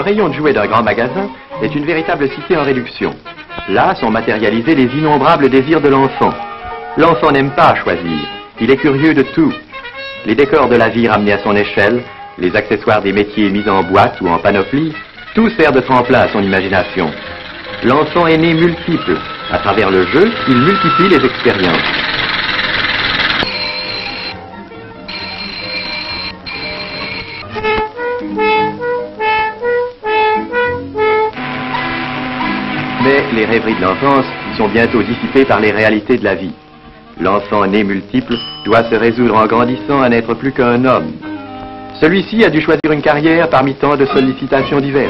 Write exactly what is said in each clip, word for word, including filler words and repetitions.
rayon de jouets d'un grand magasin est une véritable cité en réduction. Là sont matérialisés les innombrables désirs de l'enfant. L'enfant n'aime pas choisir, il est curieux de tout. Les décors de la vie ramenés à son échelle, les accessoires des métiers mis en boîte ou en panoplie, tout sert de tremplin à son imagination. L'enfant est né multiple. À travers le jeu, il multiplie les expériences. Mais les rêveries de l'enfance sont bientôt dissipées par les réalités de la vie. L'enfant né multiple doit se résoudre en grandissant à n'être plus qu'un homme. Celui-ci a dû choisir une carrière parmi tant de sollicitations diverses.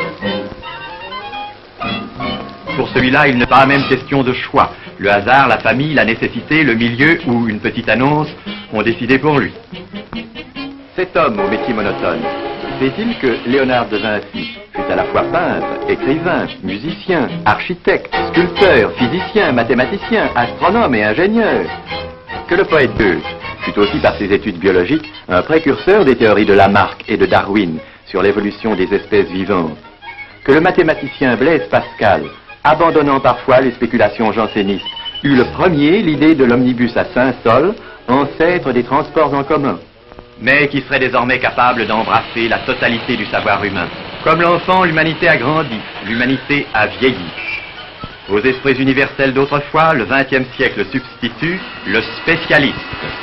Pour celui-là, il n'est pas même question de choix. Le hasard, la famille, la nécessité, le milieu ou une petite annonce ont décidé pour lui. Cet homme au métier monotone, sait-il que Léonard de Vinci fut à la fois peintre, écrivain, musicien, architecte, sculpteur, physicien, mathématicien, astronome et ingénieur? Que le poète Goethe fut aussi par ses études biologiques un précurseur des théories de Lamarck et de Darwin sur l'évolution des espèces vivantes? Que le mathématicien Blaise Pascal, abandonnant parfois les spéculations jansénistes, eut le premier l'idée de l'omnibus à cinq sols, ancêtre des transports en commun, mais qui serait désormais capable d'embrasser la totalité du savoir humain. Comme l'enfant, l'humanité a grandi, l'humanité a vieilli. Aux esprits universels d'autrefois, le vingtième siècle substitue le spécialiste.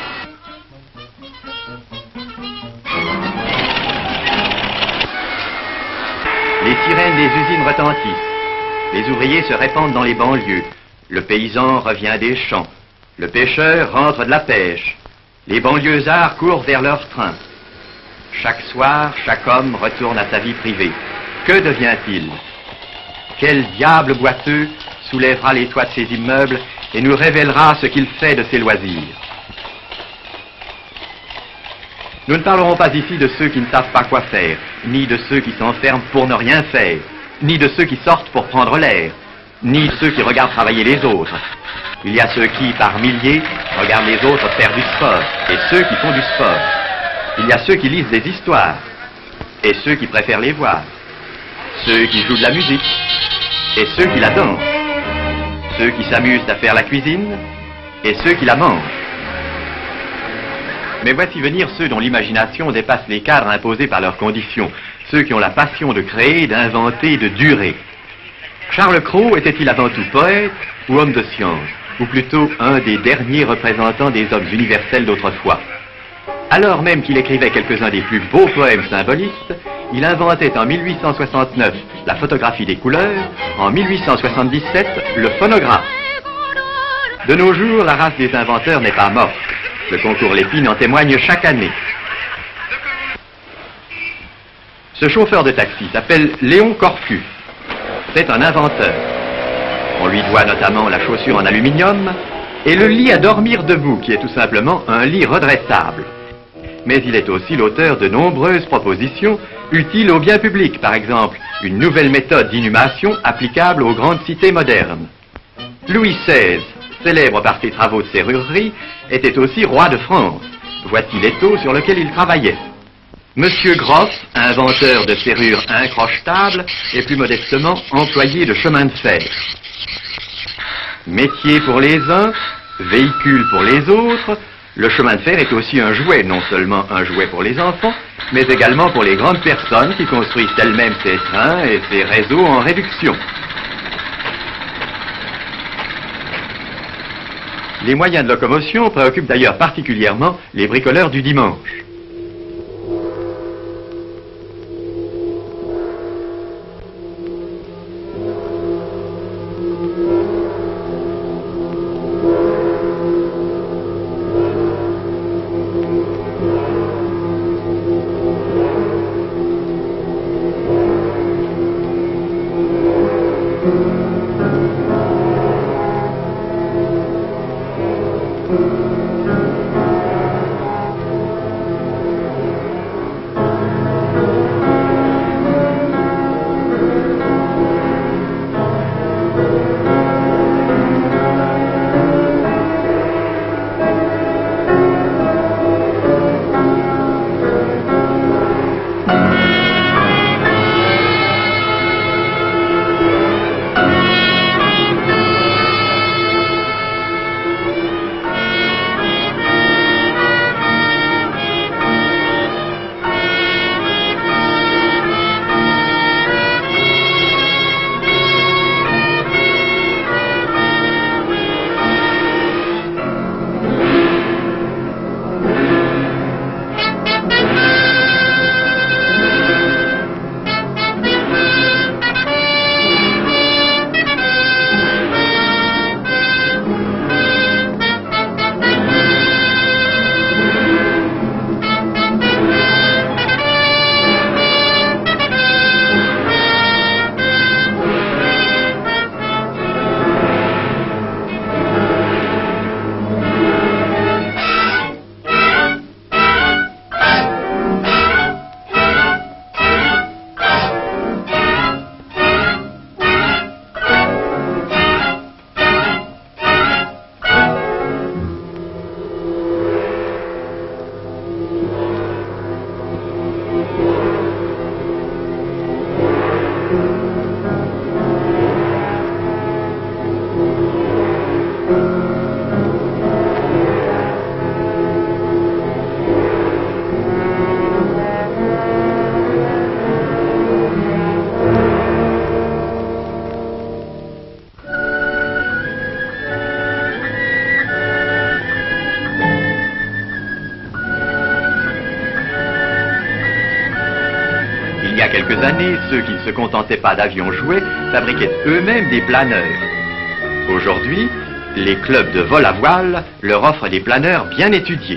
Les sirènes des usines retentissent. Les ouvriers se répandent dans les banlieues. Le paysan revient des champs. Le pêcheur rentre de la pêche. Les banlieusards courent vers leur train. Chaque soir, chaque homme retourne à sa vie privée. Que devient-il? Quel diable boiteux soulèvera les toits de ses immeubles et nous révélera ce qu'il fait de ses loisirs? Nous ne parlerons pas ici de ceux qui ne savent pas quoi faire, ni de ceux qui s'enferment pour ne rien faire, ni de ceux qui sortent pour prendre l'air, ni de ceux qui regardent travailler les autres. Il y a ceux qui, par milliers, regardent les autres faire du sport, et ceux qui font du sport. Il y a ceux qui lisent des histoires, et ceux qui préfèrent les voir. Ceux qui jouent de la musique, et ceux qui la dansent. Ceux qui s'amusent à faire la cuisine, et ceux qui la mangent. Mais voici venir ceux dont l'imagination dépasse les cadres imposés par leurs conditions, ceux qui ont la passion de créer, d'inventer, de durer. Charles Cros était-il avant tout poète ou homme de science, ou plutôt un des derniers représentants des hommes universels d'autrefois? Alors même qu'il écrivait quelques-uns des plus beaux poèmes symbolistes, il inventait en mille huit cent soixante-neuf la photographie des couleurs, en mille huit cent soixante-dix-sept le phonographe. De nos jours, la race des inventeurs n'est pas morte. Le concours Lépine en témoigne chaque année. Ce chauffeur de taxi s'appelle Léon Corfu. C'est un inventeur. On lui doit notamment la chaussure en aluminium et le lit à dormir debout, qui est tout simplement un lit redressable. Mais il est aussi l'auteur de nombreuses propositions utiles au bien public, par exemple une nouvelle méthode d'inhumation applicable aux grandes cités modernes. Louis seize, célèbre par ses travaux de serrurerie, était aussi roi de France. Voici l'étau sur lequel il travaillait. Monsieur Groff, inventeur de serrures incrochetables, est plus modestement employé de chemin de fer. Métier pour les uns, véhicule pour les autres, le chemin de fer est aussi un jouet, non seulement un jouet pour les enfants, mais également pour les grandes personnes qui construisent elles-mêmes ces trains et ces réseaux en réduction. Les moyens de locomotion préoccupent d'ailleurs particulièrement les bricoleurs du dimanche. quelques années, ceux qui ne se contentaient pas d'avions jouets fabriquaient eux-mêmes des planeurs. Aujourd'hui, les clubs de vol à voile leur offrent des planeurs bien étudiés.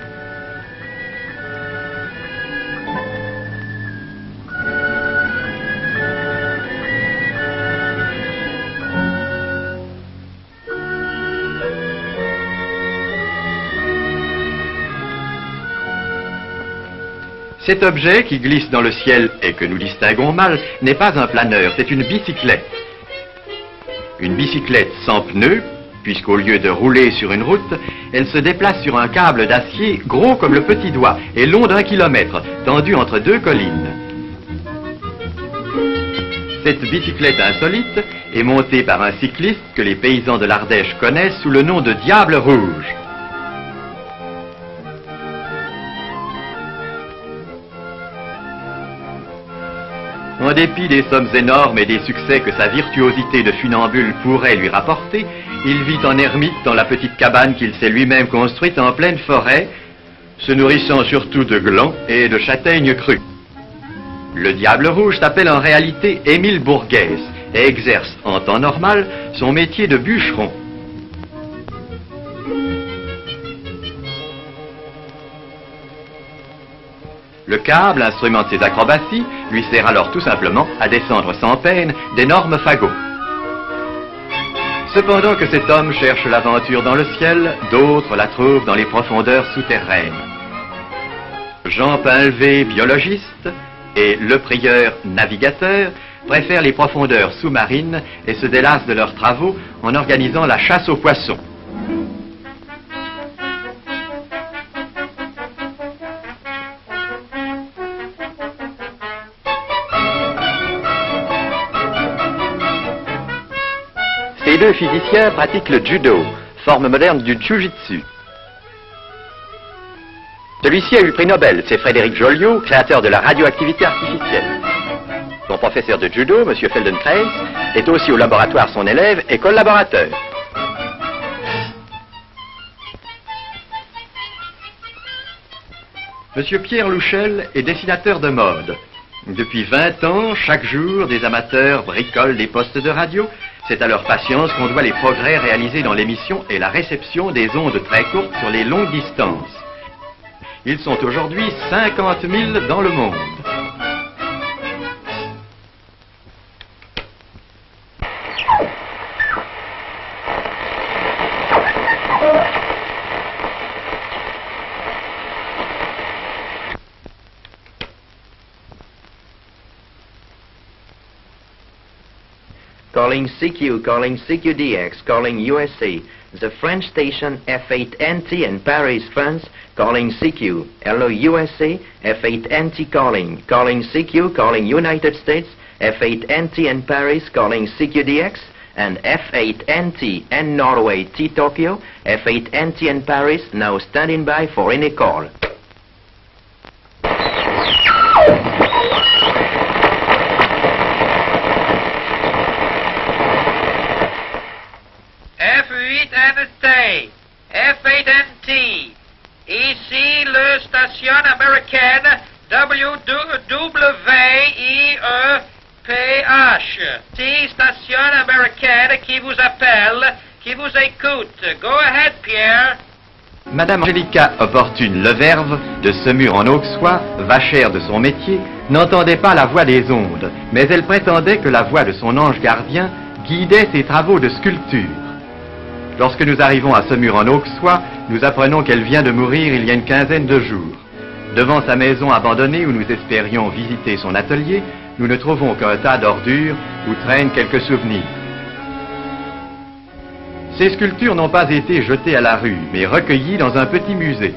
Cet objet qui glisse dans le ciel et que nous distinguons mal n'est pas un planeur, c'est une bicyclette. Une bicyclette sans pneus, puisqu'au lieu de rouler sur une route, elle se déplace sur un câble d'acier gros comme le petit doigt et long d'un kilomètre, tendu entre deux collines. Cette bicyclette insolite est montée par un cycliste que les paysans de l'Ardèche connaissent sous le nom de Diable Rouge. En dépit des sommes énormes et des succès que sa virtuosité de funambule pourrait lui rapporter, il vit en ermite dans la petite cabane qu'il s'est lui-même construite en pleine forêt, se nourrissant surtout de glands et de châtaignes crues. Le Diable Rouge s'appelle en réalité Émile Bourguès et exerce en temps normal son métier de bûcheron. Le câble, instrument de ses acrobaties, lui sert alors tout simplement à descendre sans peine d'énormes fagots. Cependant que cet homme cherche l'aventure dans le ciel, d'autres la trouvent dans les profondeurs souterraines. Jean Pinlevé, biologiste, et Le Prieur, navigateur, préfèrent les profondeurs sous-marines et se délassent de leurs travaux en organisant la chasse aux poissons. Ces deux physiciens pratiquent le judo, forme moderne du jiu-jitsu. Celui-ci a eu le prix Nobel, c'est Frédéric Joliot, créateur de la radioactivité artificielle. Son professeur de judo, M. Feldenkrais, est aussi au laboratoire son élève et collaborateur. M. Pierre Louchel est dessinateur de mode. Depuis vingt ans, chaque jour, des amateurs bricolent des postes de radio. C'est à leur patience qu'on doit les progrès réalisés dans l'émission et la réception des ondes très courtes sur les longues distances. Ils sont aujourd'hui cinquante mille dans le monde. Calling C Q, calling C Q D X, calling U S A. The French station F eight N T in Paris, France, calling C Q. Hello U S A, F eight N T calling. Calling C Q, calling United States, F eight N T in Paris, calling C Q D X, and F eight N T in Norway, T Tokyo, F eight N T in Paris, now standing by for any call. F eight N T, F eight N T, ici le station américaine W W I E P H, T station américaine qui vous appelle, qui vous écoute. Go ahead, Pierre. Madame Angélica Opportune Leverve, de Semur en Auxois, vachère de son métier, n'entendait pas la voix des ondes, mais elle prétendait que la voix de son ange gardien guidait ses travaux de sculpture. Lorsque nous arrivons à Semur en Auxois, nous apprenons qu'elle vient de mourir il y a une quinzaine de jours. Devant sa maison abandonnée où nous espérions visiter son atelier, nous ne trouvons qu'un tas d'ordures où traînent quelques souvenirs. Ces sculptures n'ont pas été jetées à la rue, mais recueillies dans un petit musée.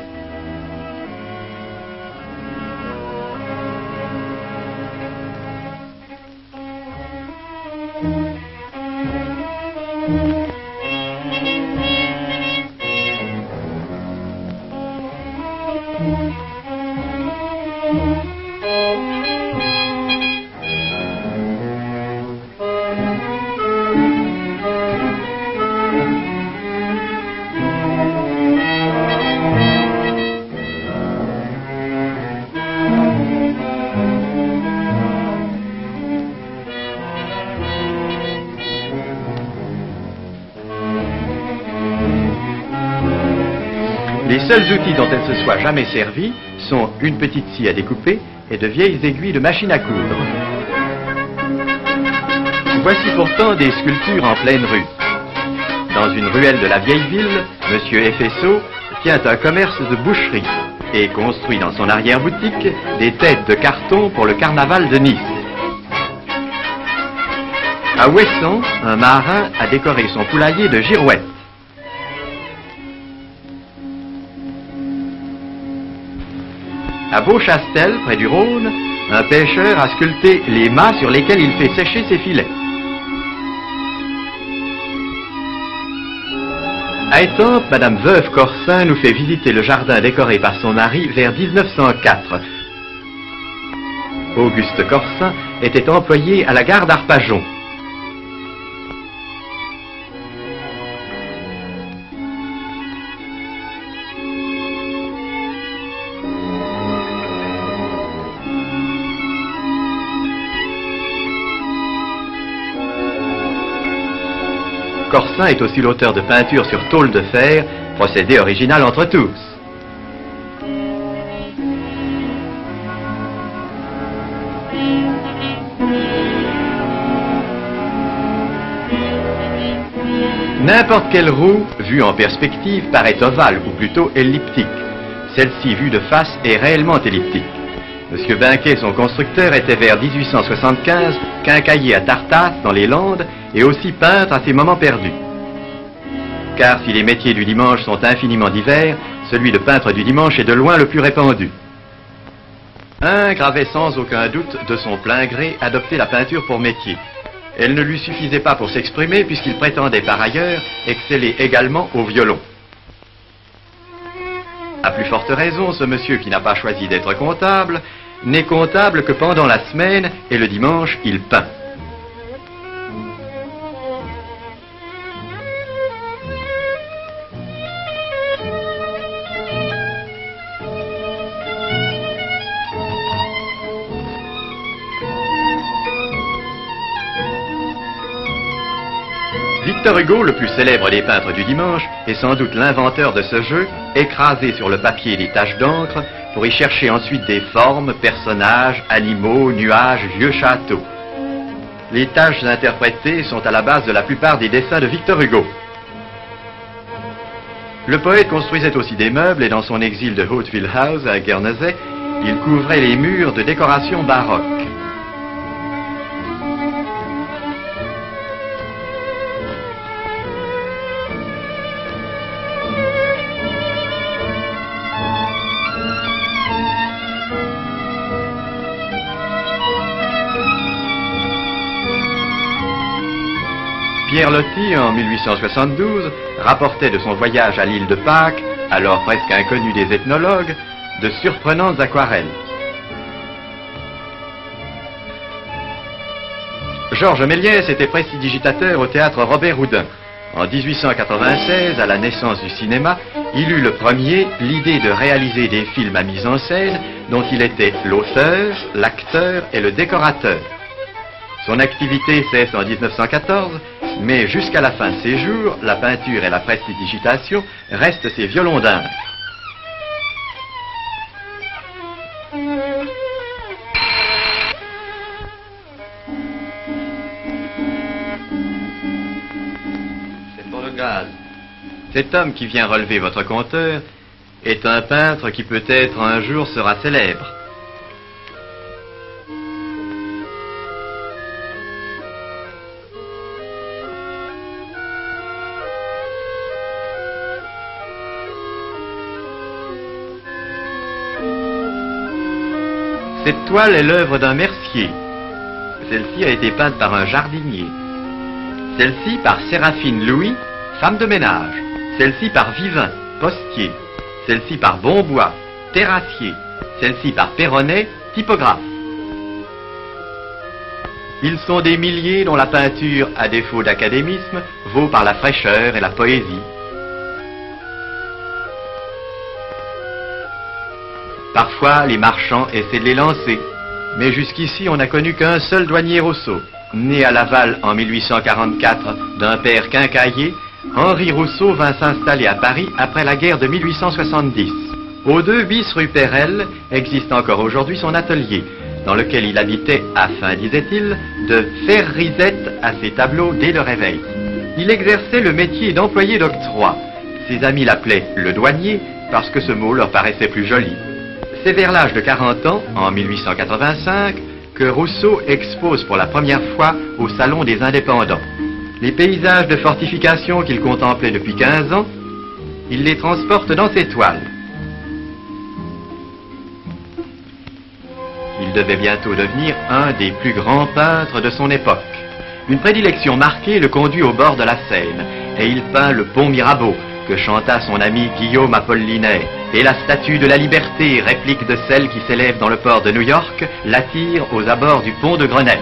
Les seuls outils dont elle se soit jamais servie sont une petite scie à découper et de vieilles aiguilles de machine à coudre. Voici pourtant des sculptures en pleine rue. Dans une ruelle de la vieille ville, Monsieur Efeso tient un commerce de boucherie et construit dans son arrière-boutique des têtes de carton pour le carnaval de Nice. À Ouessant, un marin a décoré son poulailler de girouettes. À Beauchastel, près du Rhône, un pêcheur a sculpté les mâts sur lesquels il fait sécher ses filets. À Étampes, Madame Veuve Corsin nous fait visiter le jardin décoré par son mari vers mille neuf cent quatre. Auguste Corsin était employé à la gare d'Arpajon. Corsin est aussi l'auteur de peintures sur tôle de fer, procédé original entre tous. N'importe quelle roue, vue en perspective, paraît ovale ou plutôt elliptique. Celle-ci, vue de face, est réellement elliptique. Monsieur Binquet, son constructeur, était vers mille huit cent soixante-quinze quincaillier à Tartas, dans les Landes, et aussi peintre à ses moments perdus. Car si les métiers du dimanche sont infiniment divers, celui de peintre du dimanche est de loin le plus répandu. Un gravait sans aucun doute de son plein gré adopter la peinture pour métier. Elle ne lui suffisait pas pour s'exprimer puisqu'il prétendait par ailleurs exceller également au violon. À plus forte raison, ce monsieur qui n'a pas choisi d'être comptable n'est comptable que pendant la semaine et le dimanche il peint. Victor Hugo, le plus célèbre des peintres du dimanche, est sans doute l'inventeur de ce jeu, écrasé sur le papier des taches d'encre, pour y chercher ensuite des formes, personnages, animaux, nuages, vieux châteaux. Les taches interprétées sont à la base de la plupart des dessins de Victor Hugo. Le poète construisait aussi des meubles et dans son exil de Hauteville House à Guernesey, il couvrait les murs de décorations baroques. Pierre Loti, en mille huit cent soixante-douze, rapportait de son voyage à l'île de Pâques, alors presque inconnue des ethnologues, de surprenantes aquarelles. Georges Méliès était prestidigitateur au théâtre Robert Houdin. En mille huit cent quatre-vingt-seize, à la naissance du cinéma, il eut le premier l'idée de réaliser des films à mise en scène dont il était l'auteur, l'acteur et le décorateur. Son activité cesse en mille neuf cent quatorze, mais jusqu'à la fin de ses jours, la peinture et la prestidigitation restent ses violons d'Inde. C'est pour le gaz. Cet homme qui vient relever votre compteur est un peintre qui peut-être un jour sera célèbre. Cette toile est l'œuvre d'un mercier. Celle-ci a été peinte par un jardinier. Celle-ci par Séraphine Louis, femme de ménage. Celle-ci par Vivin, postier. Celle-ci par Bonbois, terrassier. Celle-ci par Perronnet, typographe. Ils sont des milliers dont la peinture, à défaut d'académisme, vaut par la fraîcheur et la poésie. Parfois, les marchands essaient de les lancer. Mais jusqu'ici, on n'a connu qu'un seul douanier Rousseau, né à Laval en mille huit cent quarante-quatre d'un père quincaillier, Henri Rousseau vint s'installer à Paris après la guerre de mille huit cent soixante-dix. Au deux bis rue Perelle existe encore aujourd'hui son atelier, dans lequel il habitait afin, disait-il, de faire risette à ses tableaux dès le réveil. Il exerçait le métier d'employé d'octroi. Ses amis l'appelaient le douanier parce que ce mot leur paraissait plus joli. C'est vers l'âge de quarante ans, en mille huit cent quatre-vingt-cinq, que Rousseau expose pour la première fois au Salon des Indépendants. Les paysages de fortification qu'il contemplait depuis quinze ans, il les transporte dans ses toiles. Il devait bientôt devenir un des plus grands peintres de son époque. Une prédilection marquée le conduit au bord de la Seine, et il peint le pont Mirabeau, que chanta son ami Guillaume Apollinaire, et la statue de la Liberté, réplique de celle qui s'élève dans le port de New York, l'attire aux abords du pont de Grenelle.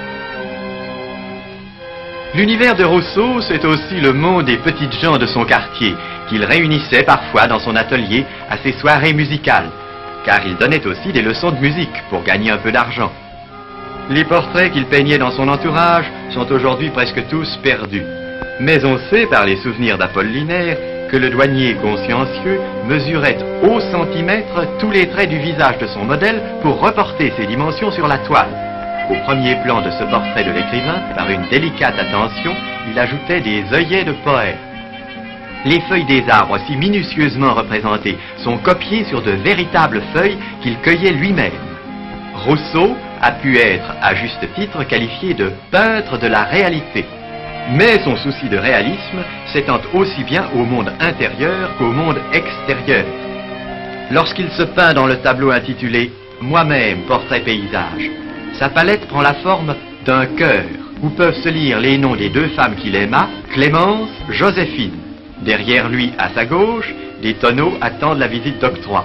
L'univers de Rousseau, c'est aussi le monde des petites gens de son quartier, qu'il réunissait parfois dans son atelier à ses soirées musicales, car il donnait aussi des leçons de musique pour gagner un peu d'argent. Les portraits qu'il peignait dans son entourage sont aujourd'hui presque tous perdus. Mais on sait par les souvenirs d'Apollinaire que le douanier consciencieux mesurait au centimètre tous les traits du visage de son modèle pour reporter ses dimensions sur la toile. Au premier plan de ce portrait de l'écrivain, par une délicate attention, il ajoutait des œillets de poète. Les feuilles des arbres, si minutieusement représentées, sont copiées sur de véritables feuilles qu'il cueillait lui-même. Rousseau a pu être, à juste titre, qualifié de peintre de la réalité. Mais son souci de réalisme s'étend aussi bien au monde intérieur qu'au monde extérieur. Lorsqu'il se peint dans le tableau intitulé « Moi-même, portrait paysage », sa palette prend la forme d'un cœur, où peuvent se lire les noms des deux femmes qu'il aima, Clémence, Joséphine. Derrière lui, à sa gauche, des tonneaux attendent la visite d'octroi.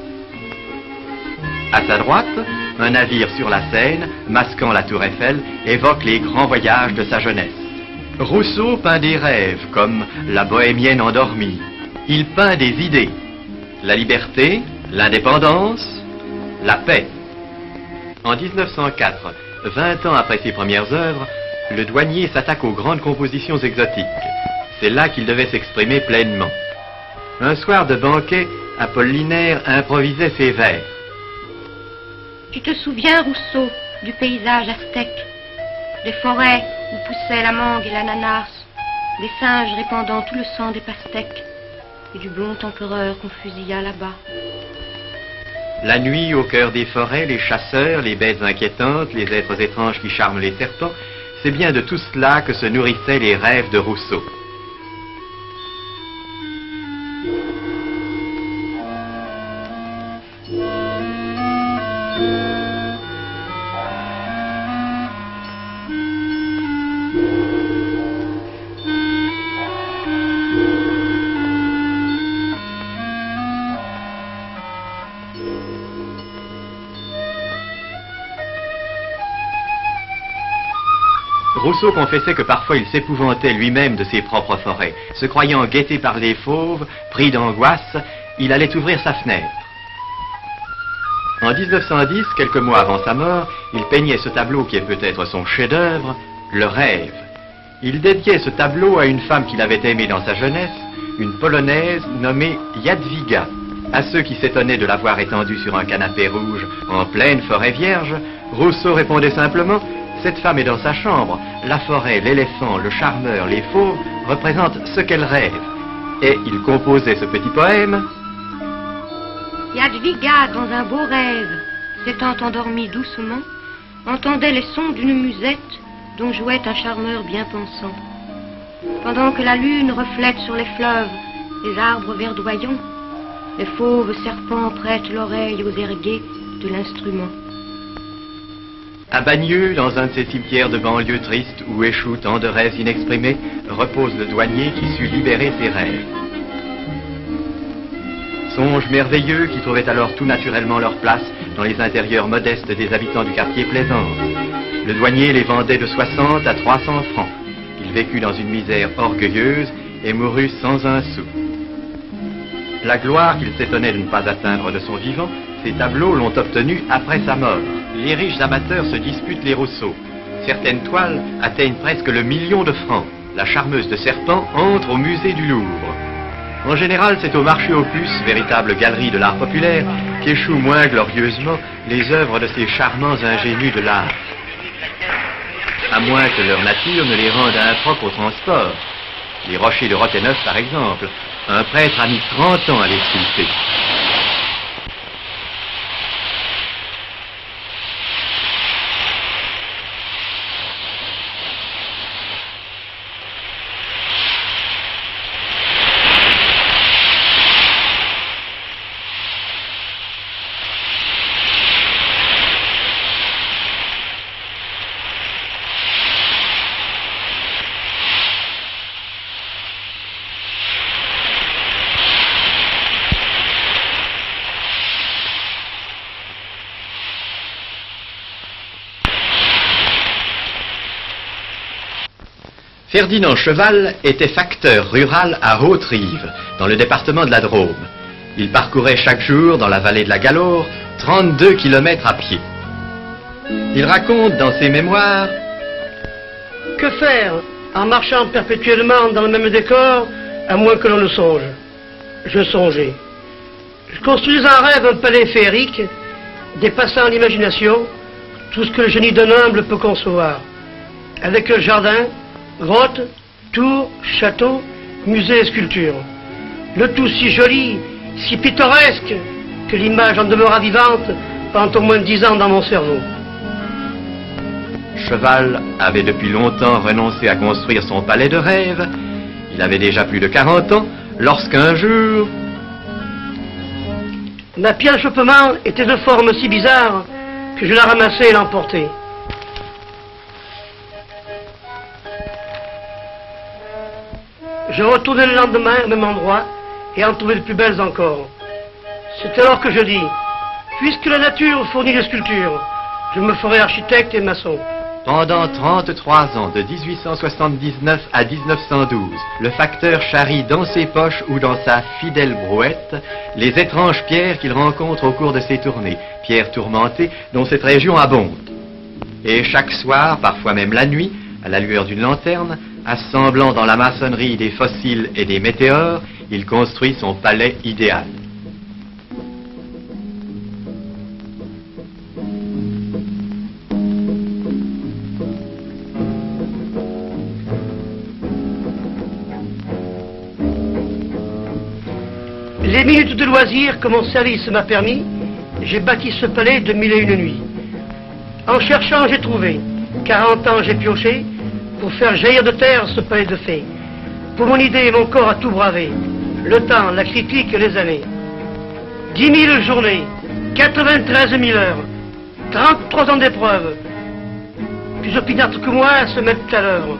À sa droite, un navire sur la Seine, masquant la tour Eiffel, évoque les grands voyages de sa jeunesse. Rousseau peint des rêves, comme la bohémienne endormie. Il peint des idées. La liberté, l'indépendance, la paix. En mille neuf cent quatre, vingt ans après ses premières œuvres, le douanier s'attaque aux grandes compositions exotiques. C'est là qu'il devait s'exprimer pleinement. Un soir de banquet, Apollinaire improvisait ses vers. Tu te souviens, Rousseau, du paysage aztèque, des forêts où poussaient la mangue et l'ananas, des singes répandant tout le sang des pastèques, et du blond empereur qu'on fusilla là-bas. La nuit, au cœur des forêts, les chasseurs, les bêtes inquiétantes, les êtres étranges qui charment les serpents, c'est bien de tout cela que se nourrissaient les rêves de Rousseau. Rousseau confessait que parfois il s'épouvantait lui-même de ses propres forêts. Se croyant guetté par les fauves, pris d'angoisse, il allait ouvrir sa fenêtre. En mille neuf cent dix, quelques mois avant sa mort, il peignait ce tableau qui est peut-être son chef-d'œuvre, Le Rêve. Il dédiait ce tableau à une femme qu'il avait aimée dans sa jeunesse, une Polonaise nommée Jadwiga. À ceux qui s'étonnaient de la voir étendue sur un canapé rouge en pleine forêt vierge, Rousseau répondait simplement: cette femme est dans sa chambre. La forêt, l'éléphant, le charmeur, les fauves représentent ce qu'elle rêve. Et il composait ce petit poème. Jadwiga, dans un beau rêve, s'étant endormie doucement, entendait les sons d'une musette dont jouait un charmeur bien pensant. Pendant que la lune reflète sur les fleuves les arbres verdoyants, les fauves serpents prêtent l'oreille aux ergués de l'instrument. À Bagneux, dans un de ces cimetières de banlieue tristes où échouent tant de rêves inexprimés, repose le douanier qui sut libérer ses rêves. Songes merveilleux qui trouvaient alors tout naturellement leur place dans les intérieurs modestes des habitants du quartier Plaisance. Le douanier les vendait de soixante à trois cents francs. Il vécut dans une misère orgueilleuse et mourut sans un sou. La gloire qu'il s'étonnait de ne pas atteindre de son vivant, ces tableaux l'ont obtenue après sa mort. Les riches amateurs se disputent les Rousseau. Certaines toiles atteignent presque le million de francs. la charmeuse de serpent entre au musée du Louvre. En général, c'est au marché aux puces, véritable galerie de l'art populaire, qu'échouent moins glorieusement les œuvres de ces charmants ingénus de l'art. À moins que leur nature ne les rende impropres au transport. Les rochers de Roqueneuf, par exemple, un prêtre a mis trente ans à les sculpter. Ferdinand Cheval était facteur rural à Haute-Rive, dans le département de la Drôme. Il parcourait chaque jour, dans la vallée de la Galore, trente-deux kilomètres à pied. Il raconte dans ses mémoires: que faire en marchant perpétuellement dans le même décor, à moins que l'on ne songe? Je songeais. Je construisais en rêve un palais féerique, dépassant l'imagination, tout ce que le génie d'un humble peut concevoir, avec le jardin, grottes, tours, châteaux, musées et sculptures. Le tout si joli, si pittoresque, que l'image en demeura vivante pendant au moins dix ans dans mon cerveau. Cheval avait depuis longtemps renoncé à construire son palais de rêve. Il avait déjà plus de quarante ans, lorsqu'un jour... Ma pierre d'achoppement était de forme si bizarre que je la ramassai et l'emportai. Je retournai le lendemain au même endroit et en trouvai de plus belles encore. C'est alors que je dis, puisque la nature fournit les sculptures, je me ferai architecte et maçon. Pendant trente-trois ans, de mille huit cent soixante-dix-neuf à mille neuf cent douze, le facteur charrie dans ses poches ou dans sa fidèle brouette les étranges pierres qu'il rencontre au cours de ses tournées, pierres tourmentées dont cette région abonde. Et chaque soir, parfois même la nuit, à la lueur d'une lanterne, assemblant dans la maçonnerie des fossiles et des météores, il construit son palais idéal. Les minutes de loisirs que mon service m'a permis, j'ai bâti ce palais de mille et une nuits. En cherchant, j'ai trouvé. quarante ans, j'ai pioché pour faire jaillir de terre ce palais de fées. Pour mon idée et mon corps a tout bravé. Le temps, la critique et les années. Dix mille journées, quatre-vingt-treize mille heures, trente-trois ans d'épreuve. Plus opiniâtres que moi se mettent à l'œuvre.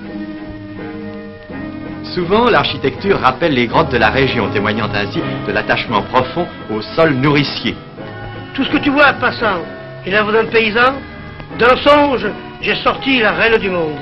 Souvent, l'architecture rappelle les grottes de la région, témoignant ainsi de l'attachement profond au sol nourricier. Tout ce que tu vois, passant, est l'œuvre d'un paysan. D'un songe, j'ai sorti la reine du monde.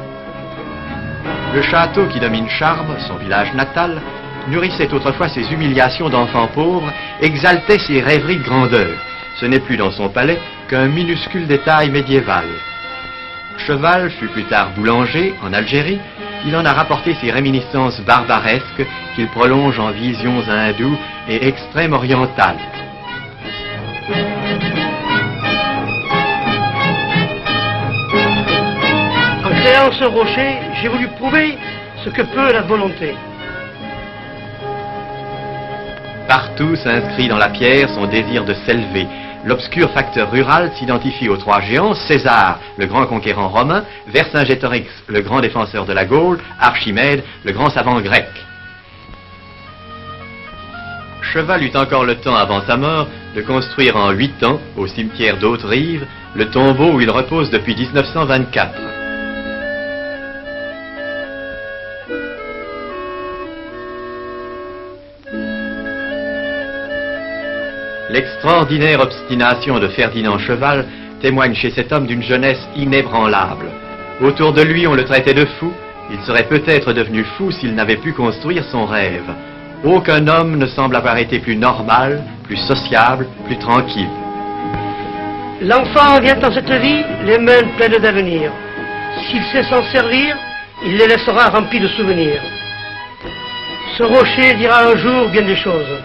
Le château qui domine Charmes, son village natal, nourrissait autrefois ses humiliations d'enfant pauvre, exaltait ses rêveries de grandeur. Ce n'est plus dans son palais qu'un minuscule détail médiéval. Cheval fut plus tard boulanger en Algérie. Il en a rapporté ses réminiscences barbaresques qu'il prolonge en visions hindoues et extrême-orientales. En créant ce rocher, j'ai voulu prouver ce que peut la volonté. Partout s'inscrit dans la pierre son désir de s'élever. L'obscur facteur rural s'identifie aux trois géants, César, le grand conquérant romain, Vercingétorix, le grand défenseur de la Gaule, Archimède, le grand savant grec. Cheval eut encore le temps avant sa mort de construire en huit ans, au cimetière d'Haute-Rive, le tombeau où il repose depuis mille neuf cent vingt-quatre. L'extraordinaire obstination de Ferdinand Cheval témoigne chez cet homme d'une jeunesse inébranlable. Autour de lui, on le traitait de fou. Il serait peut-être devenu fou s'il n'avait pu construire son rêve. Aucun homme ne semble avoir été plus normal, plus sociable, plus tranquille. L'enfant vient dans cette vie les mains pleines d'avenir. S'il sait s'en servir, il les laissera remplis de souvenirs. Ce rocher dira un jour bien des choses.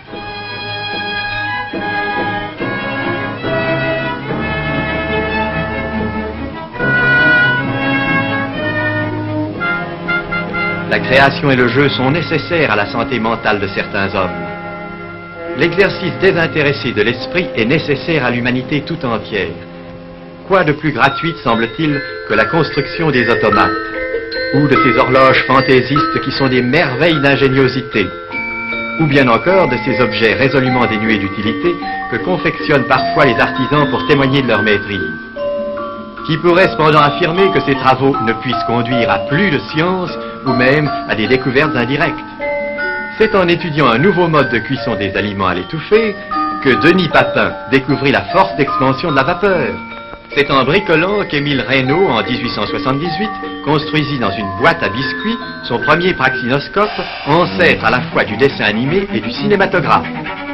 La création et le jeu sont nécessaires à la santé mentale de certains hommes. L'exercice désintéressé de l'esprit est nécessaire à l'humanité tout entière. Quoi de plus gratuite, semble-t-il, que la construction des automates, ou de ces horloges fantaisistes qui sont des merveilles d'ingéniosité, ou bien encore de ces objets résolument dénués d'utilité que confectionnent parfois les artisans pour témoigner de leur maîtrise. Qui pourrait cependant affirmer que ces travaux ne puissent conduire à plus de science ou même à des découvertes indirectes? C'est en étudiant un nouveau mode de cuisson des aliments à l'étouffée que Denis Papin découvrit la force d'expansion de la vapeur. C'est en bricolant qu'Émile Reynaud, en dix-huit cent soixante-dix-huit, construisit dans une boîte à biscuits son premier praxinoscope, ancêtre à la fois du dessin animé et du cinématographe.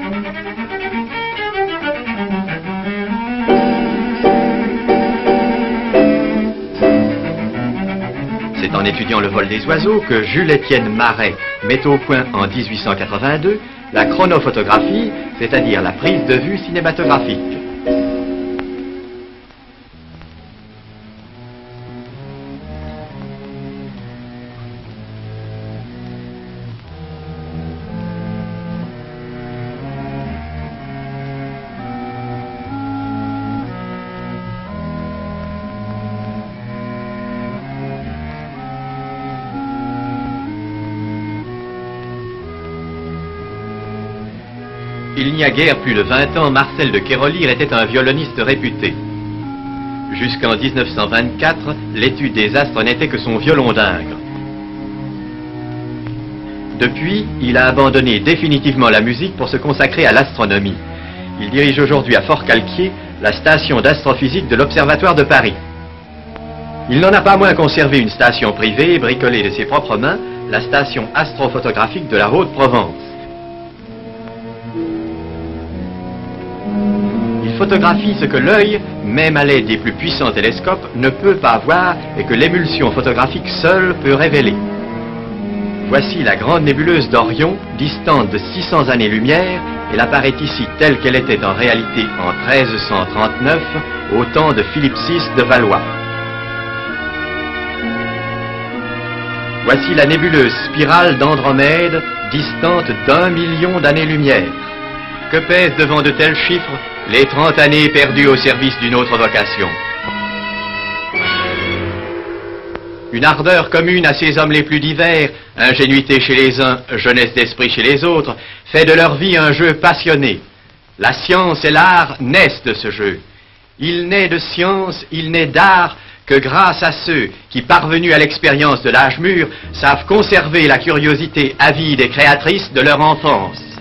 C'est en étudiant le vol des oiseaux que Jules-Étienne Marais met au point en dix-huit cent quatre-vingt-deux la chronophotographie, c'est-à-dire la prise de vue cinématographique. Il n'y a guère plus de vingt ans, Marcel de Kérolire était un violoniste réputé. Jusqu'en mille neuf cent vingt-quatre, l'étude des astres n'était que son violon d'Ingres. Depuis, il a abandonné définitivement la musique pour se consacrer à l'astronomie. Il dirige aujourd'hui à Fort-Calquier la station d'astrophysique de l'Observatoire de Paris. Il n'en a pas moins conservé une station privée, bricolée de ses propres mains, la station astrophotographique de la Haute-Provence. Il photographie ce que l'œil, même à l'aide des plus puissants télescopes, ne peut pas voir et que l'émulsion photographique seule peut révéler. Voici la grande nébuleuse d'Orion, distante de six cents années-lumière, elle apparaît ici telle qu'elle était en réalité en treize cent trente-neuf, au temps de Philippe six de Valois. Voici la nébuleuse spirale d'Andromède, distante d'un million d'années-lumière. Que pèsent devant de tels chiffres les trente années perdues au service d'une autre vocation? Une ardeur commune à ces hommes les plus divers, ingénuité chez les uns, jeunesse d'esprit chez les autres, fait de leur vie un jeu passionné. La science et l'art naissent de ce jeu. Il n'est de science, il n'est d'art que grâce à ceux qui, parvenus à l'expérience de l'âge mûr, savent conserver la curiosité avide et créatrice de leur enfance.